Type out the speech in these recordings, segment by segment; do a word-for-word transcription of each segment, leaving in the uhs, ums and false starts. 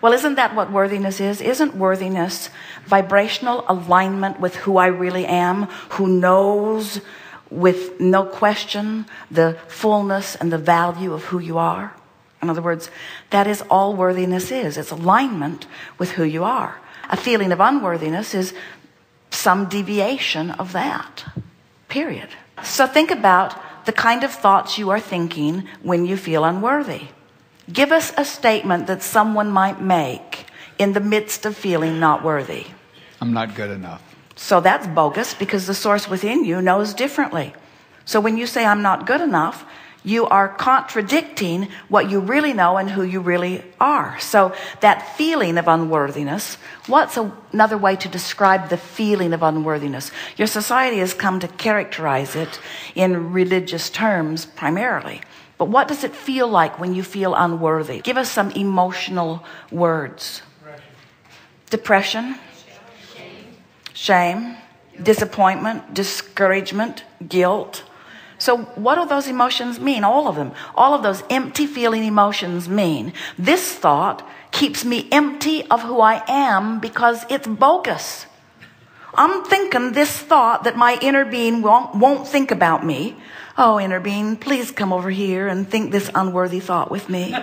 Well, isn't that what worthiness is? Isn't worthiness vibrational alignment with who I really am, who knows with no question the fullness and the value of who you are? In other words, that is all worthiness is. It's alignment with who you are. A feeling of unworthiness is some deviation of that, period. So think about the kind of thoughts you are thinking when you feel unworthy. Give us a statement that someone might make in the midst of feeling not worthy. I'm not good enough. So that's bogus, because the source within you knows differently. So when you say I'm not good enough, you are contradicting what you really know and who you really are. So that feeling of unworthiness, what's a, another way to describe the feeling of unworthiness? Your society has come to characterize it in religious terms primarily. But what does it feel like when you feel unworthy? Give us some emotional words. Depression. Depression. Shame. Shame. Disappointment. Discouragement. Guilt. So what do those emotions mean? All of them. All of those empty feeling emotions mean this thought keeps me empty of who I am because it's bogus. I'm thinking this thought that my inner being won't, won't think about me. Oh, inner being, please come over here and think this unworthy thought with me.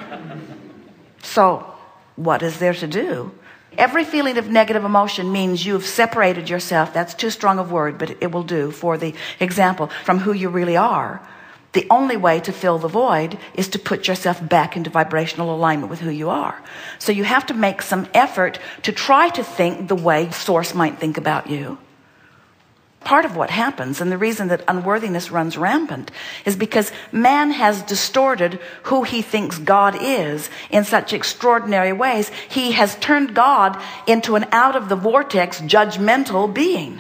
So what is there to do? Every feeling of negative emotion means you've separated yourself. That's too strong a word, but it will do for the example, from who you really are. The only way to fill the void is to put yourself back into vibrational alignment with who you are. So you have to make some effort to try to think the way Source might think about you. Part of what happens, and the reason that unworthiness runs rampant, is because man has distorted who he thinks God is in such extraordinary ways. He has turned God into an out of the vortex judgmental being.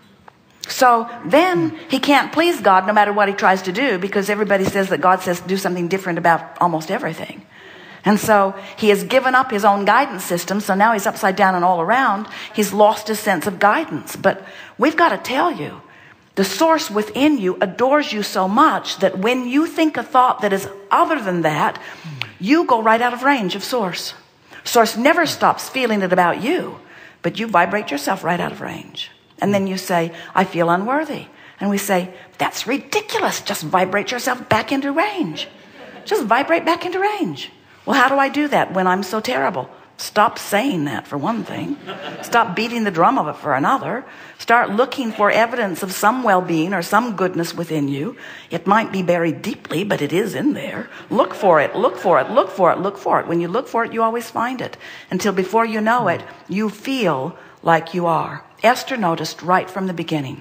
So then he can't please God no matter what he tries to do, because everybody says that God says to do something different about almost everything. And so he has given up his own guidance system. So now he's upside down and all around. He's lost his sense of guidance. But we've got to tell you, the source within you adores you so much that when you think a thought that is other than that, you go right out of range of source. Source never stops feeling it about you, but you vibrate yourself right out of range. And then you say, I feel unworthy. And we say, that's ridiculous. Just vibrate yourself back into range. Just vibrate back into range. Well, how do I do that when I'm so terrible? Stop saying that, for one thing. Stop beating the drum of it, for another. Start looking for evidence of some well-being or some goodness within you. It might be buried deeply, but it is in there. Look for it, look for it, look for it, look for it. When you look for it, you always find it. Until before you know it, you feel like you are. Esther noticed right from the beginning.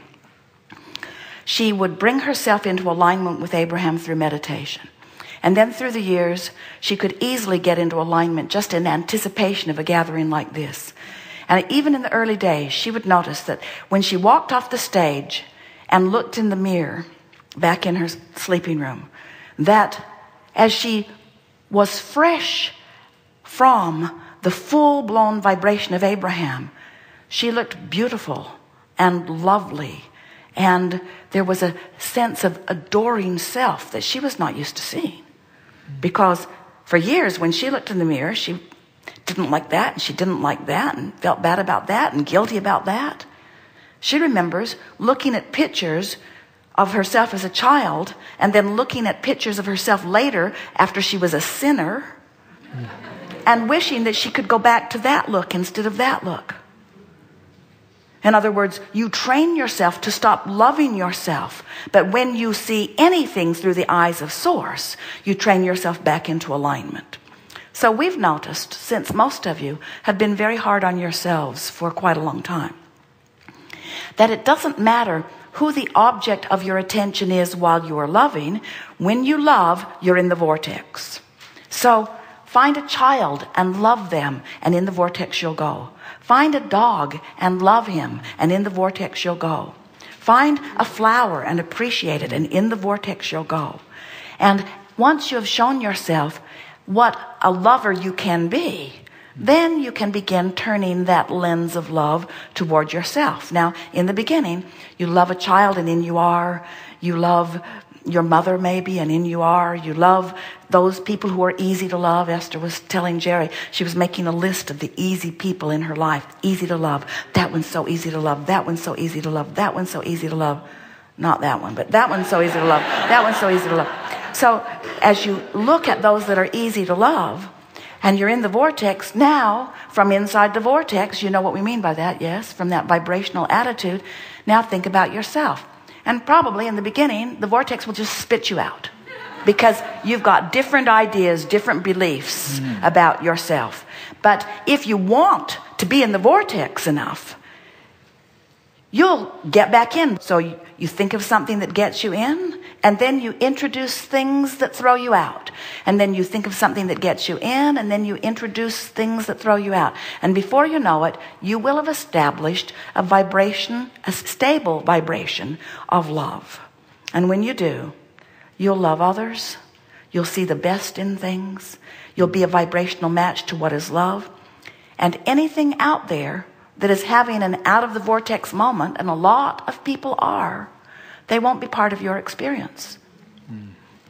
She would bring herself into alignment with Abraham through meditation. And then through the years, she could easily get into alignment just in anticipation of a gathering like this. And even in the early days, she would notice that when she walked off the stage and looked in the mirror back in her sleeping room, that as she was fresh from the full-blown vibration of Abraham, she looked beautiful and lovely. And there was a sense of adoring self that she was not used to seeing. Because for years, when she looked in the mirror, she didn't like that, and she didn't like that, and felt bad about that, and guilty about that. She remembers looking at pictures of herself as a child, and then looking at pictures of herself later after she was a sinner, and wishing that she could go back to that look instead of that look. In other words, you train yourself to stop loving yourself. But when you see anything through the eyes of Source, you train yourself back into alignment. So we've noticed, since most of you have been very hard on yourselves for quite a long time, that it doesn't matter who the object of your attention is while you are loving. When you love, you're in the vortex. So find a child and love them, and in the vortex you'll go. Find a dog and love him, and in the vortex you'll go. Find a flower and appreciate it, and in the vortex you'll go. And once you have shown yourself what a lover you can be, then you can begin turning that lens of love toward yourself. Now, in the beginning, you love a child, and in you are. You love your mother maybe, and in you are. You love those people who are easy to love. Esther was telling Jerry, she was making a list of the easy people in her life. Easy to love. That one's so easy to love. That one's so easy to love. That one's so easy to love. Not that one, but that one's so easy to love. That one's so easy to love. So as you look at those that are easy to love, and you're in the vortex now, from inside the vortex, you know what we mean by that, yes? From that vibrational attitude. Now think about yourself. And probably in the beginning, the vortex will just spit you out. Because you've got different ideas, different beliefs mm. about yourself. But if you want to be in the vortex enough, you'll get back in. So you, you think of something that gets you in, and then you introduce things that throw you out. And then you think of something that gets you in, and then you introduce things that throw you out. And before you know it, you will have established a vibration, a stable vibration of love. And when you do, you'll love others. You'll see the best in things. You'll be a vibrational match to what is love. And anything out there that is having an out of the vortex moment, and a lot of people are, they won't be part of your experience. Mm.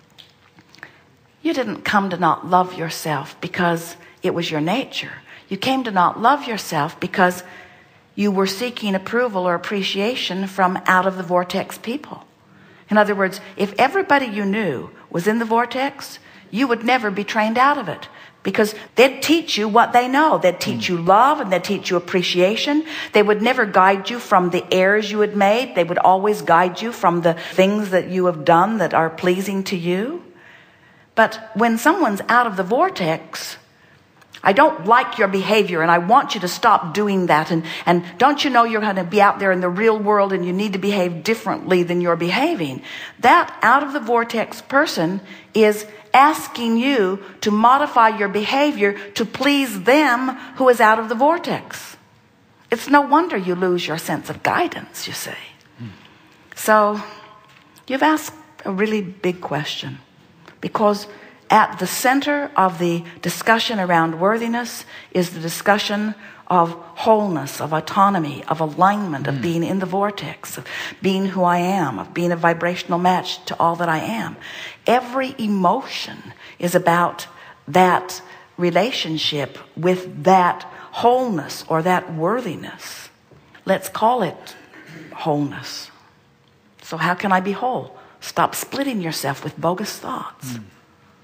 You didn't come to not love yourself because it was your nature. You came to not love yourself because you were seeking approval or appreciation from out of the vortex people. In other words, if everybody you knew was in the vortex, you would never be trained out of it. Because they'd teach you what they know. They'd teach you love, and they'd teach you appreciation. They would never guide you from the errors you had made. They would always guide you from the things that you have done that are pleasing to you. But when someone's out of the vortex, I don't like your behavior, and I want you to stop doing that. And, and don't you know you're going to be out there in the real world, and you need to behave differently than you're behaving? That out of the vortex person is asking you to modify your behavior to please them who is out of the vortex. It's no wonder you lose your sense of guidance, you see. Hmm. So you've asked a really big question, because at the center of the discussion around worthiness is the discussion of wholeness, of autonomy, of alignment, of mm. being in the vortex, of being who I am, of being a vibrational match to all that I am. Every emotion is about that relationship with that wholeness or that worthiness. Let's call it wholeness. So how can I be whole? Stop splitting yourself with bogus thoughts. Mm.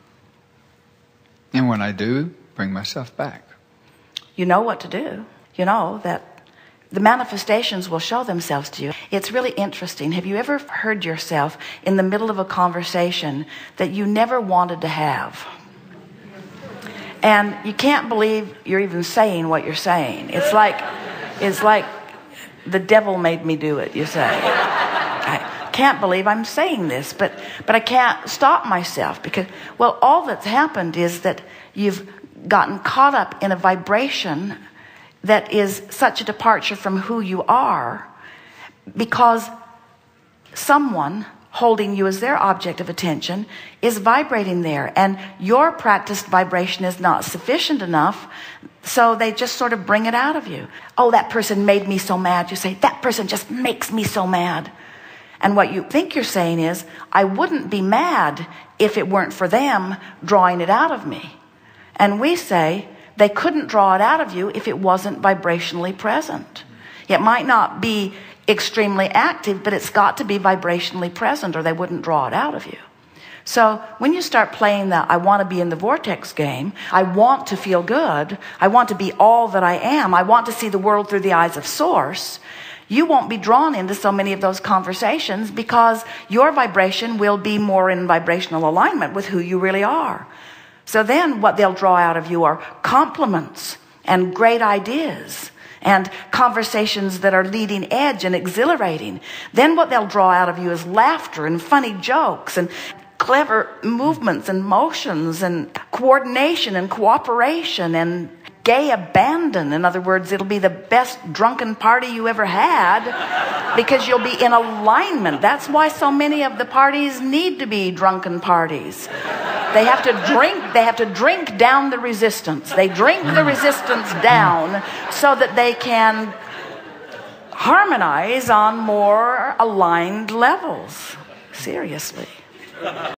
And when I do, bring myself back. You know what to do. You know that the manifestations will show themselves to you. It's really interesting. Have you ever heard yourself in the middle of a conversation that you never wanted to have? And you can't believe you're even saying what you're saying. It's like, it's like the devil made me do it, you say. I can't believe I'm saying this, but, but I can't stop myself because, well, all that's happened is that you've gotten caught up in a vibration that is such a departure from who you are because someone holding you as their object of attention is vibrating there, and your practiced vibration is not sufficient enough, so they just sort of bring it out of you. Oh, that person made me so mad. You say, that person just makes me so mad. And what you think you're saying is, I wouldn't be mad if it weren't for them drawing it out of me. And we say, they couldn't draw it out of you if it wasn't vibrationally present. It might not be extremely active, but it's got to be vibrationally present or they wouldn't draw it out of you. So when you start playing the I want to be in the vortex game, I want to feel good, I want to be all that I am, I want to see the world through the eyes of Source, you won't be drawn into so many of those conversations because your vibration will be more in vibrational alignment with who you really are. So then what they'll draw out of you are compliments and great ideas and conversations that are leading edge and exhilarating. Then what they'll draw out of you is laughter and funny jokes and clever movements and motions and coordination and cooperation and gay abandon. In other words, it'll be the best drunken party you ever had because you'll be in alignment. That's why so many of the parties need to be drunken parties. They have to drink, they have to drink down the resistance. They drink the resistance down so that they can harmonize on more aligned levels. Seriously.